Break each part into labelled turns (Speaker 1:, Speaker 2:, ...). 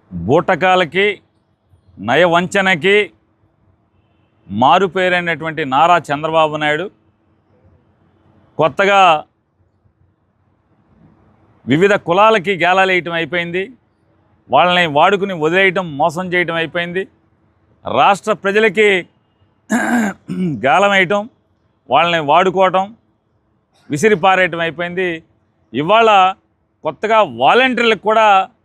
Speaker 1: బూటకాలకి నయవంచనకి మారుపేరైనటువంటి నారా చంద్రబాబు నాయుడు కొత్తగా వివిధ కులాలకి గేలాలేయటం అయిపోయింది. వాళ్ళని వాడుకుని వదిలేయటం, మోసం చేయటం అయిపోయింది. రాష్ట్ర ప్రజలకి గాలం వేయటం, వాళ్ళని వాడుకోవటం, విసిరిపారేయటం అయిపోయింది. ఇవాళ కొత్తగా వాలంటీర్లకు కూడా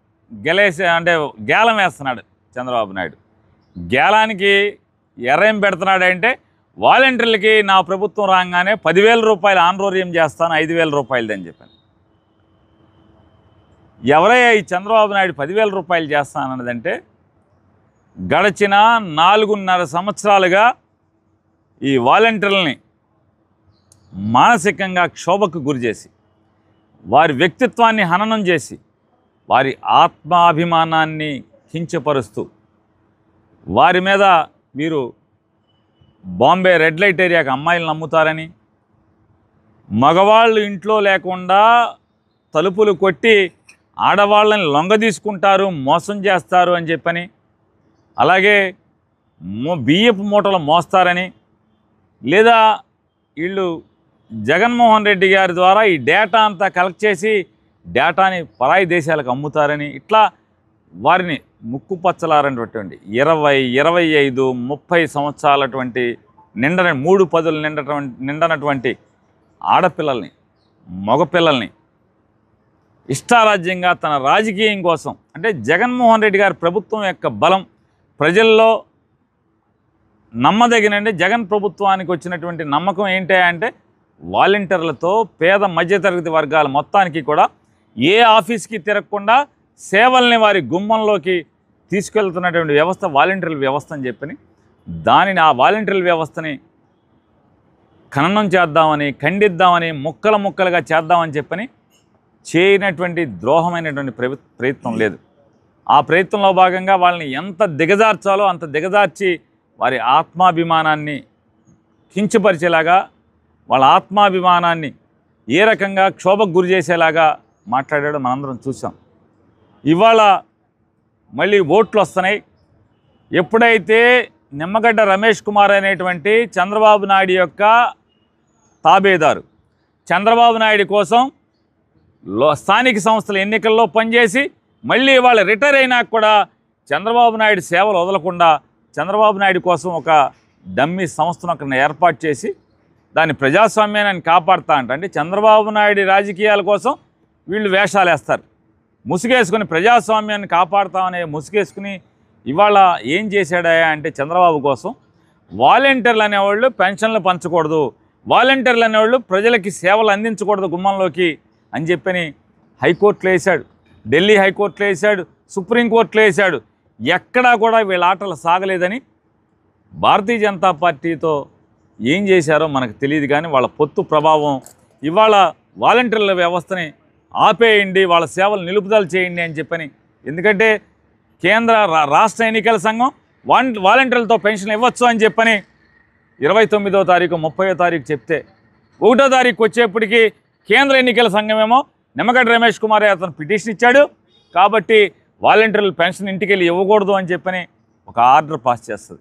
Speaker 1: గేలం వేస్తున్నాడు చంద్రబాబు నాయుడు. గేలానికి ఎర్రేం పెడుతున్నాడంటే వాలంటీర్లకి నా ప్రభుత్వం రాగానే 10,000 రూపాయలు ఆన్రోర్యం చేస్తాను, 5,000 రూపాయలదని చెప్పాను. ఎవరయ్యా ఈ చంద్రబాబు నాయుడు 10,000 రూపాయలు చేస్తానన్నదంటే, గడిచిన 4.5 సంవత్సరాలుగా ఈ వాలంటీర్లని మానసికంగా క్షోభకు గురిచేసి, వారి వ్యక్తిత్వాన్ని హననం చేసి, వారి ఆత్మాభిమానాన్ని కించపరుస్తూ, వారి మీద మీరు బాంబే రెడ్ లైట్ ఏరియాకి అమ్మాయిలను నమ్ముతారని, మగవాళ్ళు ఇంట్లో లేకుండా తలుపులు కొట్టి ఆడవాళ్ళని లొంగదీసుకుంటారు, మోసం చేస్తారు అని చెప్పని, అలాగే బియ్యపు మూటలు మోస్తారని, లేదా వీళ్ళు జగన్మోహన్ రెడ్డి గారి ద్వారా ఈ డేటా అంతా కలెక్ట్ చేసి డేటాని పరాయి దేశాలకు అమ్ముతారని, ఇట్లా వారిని ముక్కుపచ్చలారనటువంటి 20, 25, 30 సంవత్సరాలటువంటి నిండని 3 పదులు నిండనటువంటి ఆడపిల్లల్ని, మగపిల్లల్ని ఇష్టారాజ్యంగా తన రాజకీయం కోసం, అంటే జగన్మోహన్ రెడ్డి గారి ప్రభుత్వం యొక్క బలం ప్రజల్లో నమ్మదగినండి. జగన్ ప్రభుత్వానికి వచ్చినటువంటి నమ్మకం ఏంటి అంటే, వాలంటీర్లతో పేద మధ్యతరగతి వర్గాల మొత్తానికి కూడా ఏ ఆఫీస్కి తిరగకుండా సేవల్ని వారి గుమ్మంలోకి తీసుకెళ్తున్నటువంటి వ్యవస్థ వాలంటీర్ల వ్యవస్థ అని చెప్పని, దానిని ఆ వాలంటీర్ల వ్యవస్థని ఖననం చేద్దామని, ఖండిద్దామని, ముక్కలు ముక్కలుగా చేద్దామని చెప్పని చేయనటువంటి ద్రోహమైనటువంటి ప్రయత్నం లేదు. ఆ ప్రయత్నంలో భాగంగా వాళ్ళని ఎంత దిగజార్చాలో అంత దిగజార్చి వారి ఆత్మాభిమానాన్ని కించపరిచేలాగా, వాళ్ళ ఆత్మాభిమానాన్ని ఏ రకంగా క్షోభకు గురి చేసేలాగా మాట్లాడాడో మనందరం చూసాం. ఇవాళ మళ్ళీ ఓట్లు వస్తున్నాయి. ఎప్పుడైతే నిమ్మగడ్డ రమేష్ కుమార్ అనేటువంటి చంద్రబాబు నాయుడు యొక్క తాబేదారు, చంద్రబాబు నాయుడు కోసం స్థానిక సంస్థల ఎన్నికల్లో పనిచేసి మళ్ళీ వాళ్ళు రిటైర్ అయినాక కూడా చంద్రబాబు నాయుడు సేవలు వదలకుండా చంద్రబాబు నాయుడు కోసం ఒక డమ్మీ సంస్థను అక్కడ ఏర్పాటు చేసి దాని ప్రజాస్వామ్యాన్ని కాపాడుతా అంటే, చంద్రబాబు నాయుడు రాజకీయాల కోసం వీళ్ళు వేషాలు వేస్తారు, ముసుగేసుకుని ప్రజాస్వామ్యాన్ని కాపాడుతామనే ముసుగేసుకుని ఇవాళ ఏం చేశాడా అంటే, చంద్రబాబు కోసం వాలంటీర్లు అనేవాళ్ళు పెన్షన్లు పంచకూడదు, వాలంటీర్లు అనేవాళ్ళు ప్రజలకి సేవలు అందించకూడదు గుమ్మంలోకి అని చెప్పని హైకోర్టులో వేశాడు, ఢిల్లీ హైకోర్టులో వేశాడు, సుప్రీంకోర్టులో వేశాడు. ఎక్కడా కూడా వీళ్ళ ఆటలు సాగలేదని భారతీయ జనతా పార్టీతో ఏం చేశారో మనకు తెలియదు. కానీ వాళ్ళ పొత్తు ప్రభావం ఇవాళ వాలంటీర్ల వ్యవస్థని ఆపేయండి, వాళ్ళ సేవలు నిలుపుదల చేయండి అని చెప్పని. ఎందుకంటే కేంద్ర రాష్ట్ర ఎన్నికల సంఘం వాలంటీర్లతో పెన్షన్ ఇవ్వచ్చు అని చెప్పని 29వ తారీఖు 30వ తారీఖు చెప్తే, 1వ తారీఖు వచ్చేప్పటికి కేంద్ర ఎన్నికల సంఘమేమో నిమ్మగడ్డ రమేష్ కుమార్ అతను పిటిషన్ ఇచ్చాడు కాబట్టి వాలంటీర్లు పెన్షన్ ఇంటికి వెళ్ళి ఇవ్వకూడదు అని చెప్పని ఒక ఆర్డర్ పాస్ చేస్తుంది.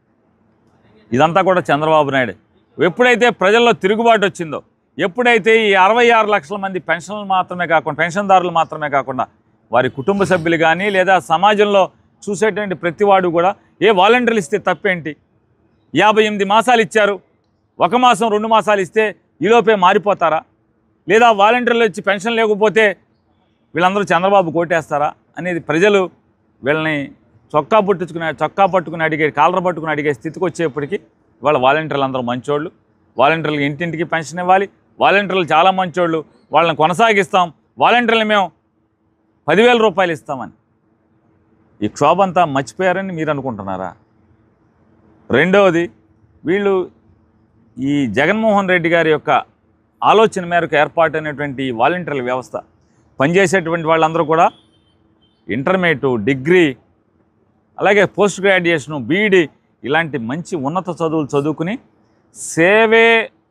Speaker 1: ఇదంతా కూడా చంద్రబాబు నాయుడు. ఎప్పుడైతే ప్రజల్లో తిరుగుబాటు వచ్చిందో, ఎప్పుడైతే ఈ 66 లక్షల మంది పెన్షన్దారులు మాత్రమే కాకుండా వారి కుటుంబ సభ్యులు కానీ లేదా సమాజంలో చూసేటువంటి ప్రతివాడు కూడా వాలంటీర్లు ఇస్తే తప్పేంటి, 58 మాసాలు ఇచ్చారు, 1 మాసం 2 మాసాలు ఇస్తే ఈలోపే మారిపోతారా, లేదా వాలంటీర్లు వచ్చి పెన్షన్ లేకపోతే వీళ్ళందరూ చంద్రబాబు కోటేస్తారా అనేది ప్రజలు వీళ్ళని చొక్కా పట్టుకుని అడిగే, కాలర్ పట్టుకుని అడిగే స్థితికి వచ్చేప్పటికీ ఇవాళ వాలంటీర్లు అందరూ మంచోళ్ళు, వాలంటీర్లు ఇంటింటికి పెన్షన్ ఇవ్వాలి, వాలంటీర్లు చాలా మంచోళ్ళు, వాళ్ళని కొనసాగిస్తాం, వాలంటీర్లు మేము 10,000 రూపాయలు ఇస్తామని ఈ క్షోభంతా మర్చిపోయారని మీరు అనుకుంటున్నారా? రెండవది, వీళ్ళు ఈ జగన్మోహన్ రెడ్డి గారి యొక్క ఆలోచన మేరకు ఏర్పాటైనటువంటి వాలంటీర్ల వ్యవస్థ పనిచేసేటువంటి వాళ్ళందరూ కూడా ఇంటర్మీడియట్, డిగ్రీ, అలాగే పోస్ట్ గ్రాడ్యుయేషను, బీఈడి ఇలాంటి మంచి ఉన్నత చదువులు చదువుకుని సేవే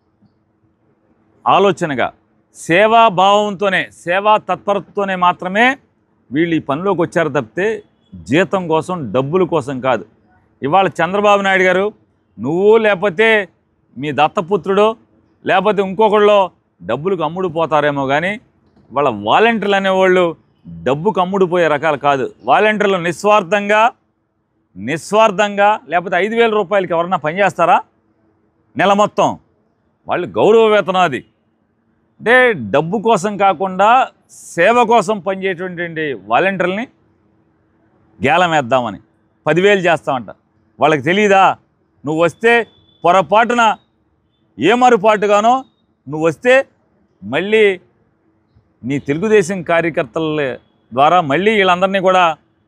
Speaker 1: ఆలోచనగా, సేవాభావంతోనే, సేవా తత్పరతతోనే మాత్రమే వీళ్ళు ఈ పనిలోకి వచ్చారు తప్పితే జీతం కోసం, డబ్బుల కోసం కాదు. ఇవాళ చంద్రబాబు నాయుడు గారు నువ్వు లేకపోతే మీ దత్తపుత్రుడు లేకపోతే ఇంకొకళ్ళు డబ్బులకు అమ్ముడుపోతారేమో కానీ వాళ్ళ వాలంటీర్లు అనేవాళ్ళు డబ్బుకు అమ్ముడుపోయే రకాలు కాదు. వాలంటీర్లు నిస్వార్థంగా లేకపోతే 5,000 రూపాయలకి ఎవరన్నా పనిచేస్తారా నెల మొత్తం? వాళ్ళు గౌరవ వేతనం. అది అంటే డబ్బు కోసం కాకుండా సేవ కోసం పనిచేసేటువంటి వాలంటీర్లని గేలం వేద్దామని 10,000 చేస్తామంట. వాళ్ళకి తెలియదా? నువ్వు వస్తే పొరపాటున ఏమరుపాటుగానో నువ్వు వస్తే మళ్ళీ నీ తెలుగుదేశం కార్యకర్తల ద్వారా మళ్ళీ వీళ్ళందరినీ కూడా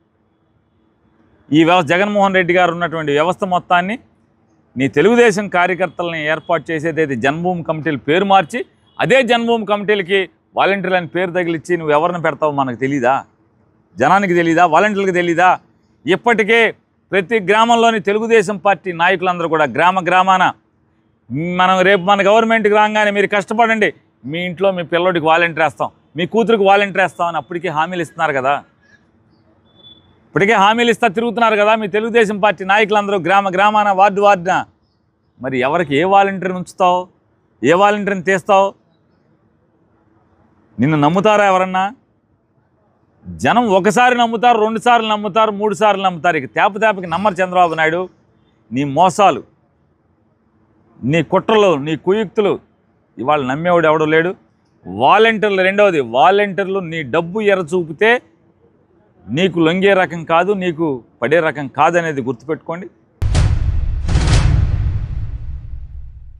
Speaker 1: ఈ జగన్మోహన్ రెడ్డి గారు ఉన్నటువంటి వ్యవస్థ మొత్తాన్ని నీ తెలుగుదేశం కార్యకర్తలని ఏర్పాటు చేసేదైతే జన్మభూమి కమిటీలు పేరు మార్చి అదే జన్మభూమి కమిటీలకి వాలంటీర్లు అని పేరు తగిలిచ్చి నువ్వు ఎవరిని పెడతావు మనకు తెలీదా? జనానికి తెలీదా? వాలంటీర్లకు తెలీదా? ఇప్పటికే ప్రతి గ్రామంలోని తెలుగుదేశం పార్టీ నాయకులందరూ కూడా గ్రామాన మనం రేపు మన గవర్నమెంట్కి రాగానే మీరు కష్టపడండి, మీ ఇంట్లో మీ పిల్లోడికి వాలంటీర్ వేస్తాం, మీ కూతురికి వాలంటీర్ వేస్తామని అప్పటికే హామీలు ఇస్తున్నారు కదా. ఇప్పటికే హామీలు ఇస్తా తిరుగుతున్నారు కదా మీ తెలుగుదేశం పార్టీ నాయకులందరూ గ్రామాన వార్డున. మరి ఎవరికి ఏ వాలంటీర్ని ఉంచుతావు? ఏ వాలంటీర్ని తీస్తావు? నిన్ను నమ్ముతారా ఎవరన్నా? జనం ఒకసారి నమ్ముతారు, 2 సార్లు నమ్ముతారు, 3 సార్లు నమ్ముతారు. ఇక తేపకి నమ్మరు చంద్రబాబు నాయుడు. నీ మోసాలు, నీ కుట్రలు, నీ కుయుక్తులు ఇవాళ నమ్మేవాడు ఎవడో లేడు. వాలంటీర్లు రెండవది, వాలంటీర్లు నీ డబ్బు ఎరచూపితే నీకు లొంగే రకం కాదు, నీకు పడే రకం కాదనేది గుర్తుపెట్టుకోండి.